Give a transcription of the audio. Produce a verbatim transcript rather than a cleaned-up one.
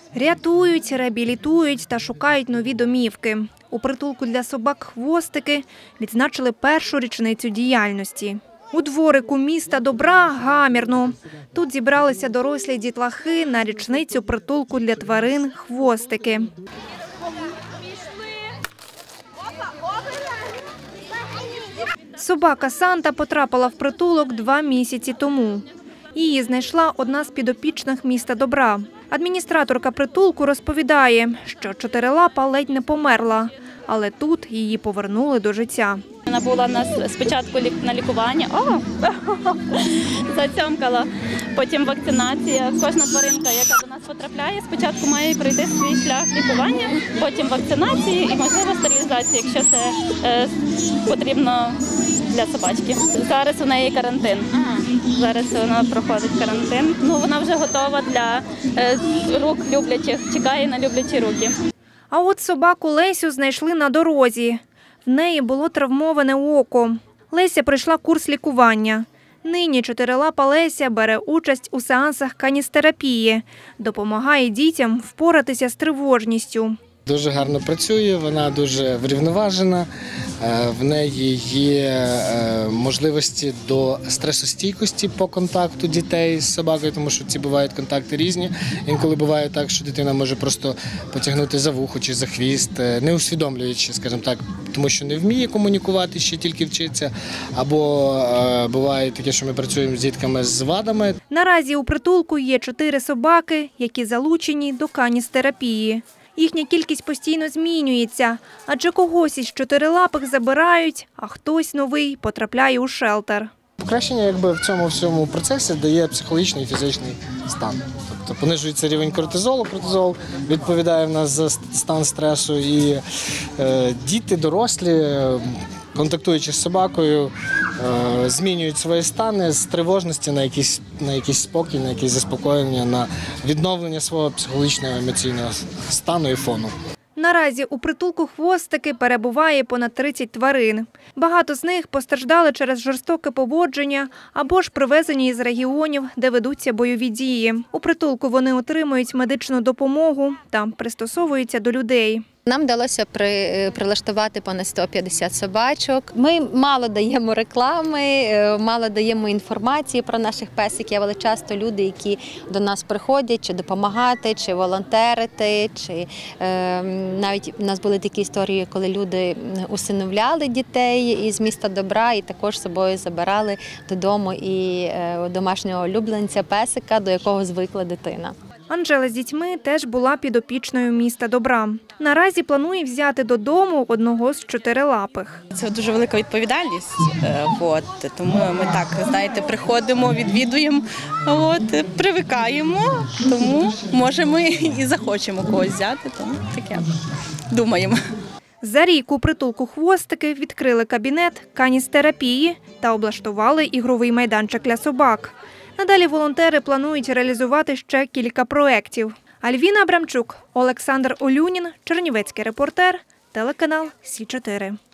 Рятують, реабілітують та шукають нові домівки. У притулку для собак «Хвостики» відзначили першу річницю діяльності. У дворику міста Добра гамірно. Тут зібралися дорослі дітлахи на річницю притулку для тварин «Хвостики». Собака Санта потрапила в притулок два місяці тому. Її знайшла одна з підопічних міста Добра. Адміністраторка притулку розповідає, що чотирилапа ледь не померла, але тут її повернули до життя. Вона була на, спочатку на лікуванні, о, зацьомкала, потім вакцинація. Кожна тваринка, яка до нас потрапляє, спочатку має пройти свій шлях лікування, потім вакцинації і, можливо, стерилізації, якщо це е, потрібно для собачки. Зараз у неї карантин. Зараз вона проходить карантин. Ну, вона вже готова для е, рук люблячих, чекає на люблячі руки. А от собаку Лесю знайшли на дорозі. В неї було травмоване око. Леся пройшла курс лікування. Нині чотирилапа Леся бере участь у сеансах каністерапії, допомагає дітям впоратися з тривожністю. Дуже гарно працює, вона дуже врівноважена, в неї є можливості до стресостійкості по контакту дітей з собакою, тому що ці бувають контакти різні. Інколи буває так, що дитина може просто потягнути за вухо чи за хвіст, не усвідомлюючи, скажімо так, тому що не вміє комунікувати, ще тільки вчиться. Або буває таке, що ми працюємо з дітками з вадами. Наразі у притулку є чотири собаки, які залучені до каністерапії. Їхня кількість постійно змінюється, адже когось із чотирилапих забирають, а хтось новий потрапляє у шелтер. Покращення якби в цьому всьому процесі дає психологічний і фізичний стан. Тобто понижується рівень кортизолу, кортизол відповідає в нас за стан стресу, і е, діти, дорослі, контактуючи з собакою, е, змінюють свої стани з тривожності на якийсь, на якийсь спокій, на якесь заспокоєння, на відновлення свого психологічного емоційного стану і фону. Наразі у притулку «Хвостики» перебуває понад тридцять тварин. Багато з них постраждали через жорстоке поводження або ж привезені із регіонів, де ведуться бойові дії. У притулку вони отримують медичну допомогу та пристосовуються до людей. Нам вдалося при, прилаштувати понад сто п'ятдесят собачок. Ми мало даємо реклами, мало даємо інформації про наших песиків, але часто люди, які до нас приходять, чи допомагати, чи волонтерити, чи е, навіть у нас були такі історії, коли люди усиновляли дітей із міста Добра і також з собою забирали додому і е, домашнього улюбленця песика, до якого звикла дитина. Анжела з дітьми теж була підопічною міста Добра. Наразі планує взяти додому одного з чотирилапих. Це дуже велика відповідальність, от, тому ми так, знаєте, приходимо, відвідуємо, от, привикаємо, тому може ми і захочемо когось взяти, тому таке думаємо. За рік у притулку «Хвостики» відкрили кабінет каністерапії та облаштували ігровий майданчик для собак. Надалі волонтери планують реалізувати ще кілька проєктів. Альвіна Абрамчук, Олександр Олюнін, Чернівецький репортер, телеканал Сі чотири.